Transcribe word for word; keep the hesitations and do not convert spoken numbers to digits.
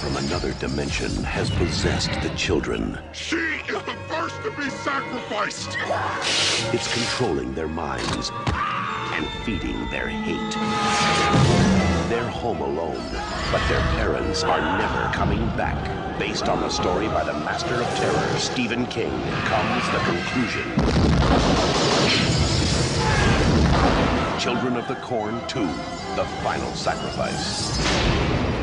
from another dimension has possessed the children. She is the first to be sacrificed! It's controlling their minds and feeding their hate. They're home alone, but their parents are never coming back. Based on the story by the master of terror, Stephen King, comes the conclusion. Children of the Corn two, The Final Sacrifice.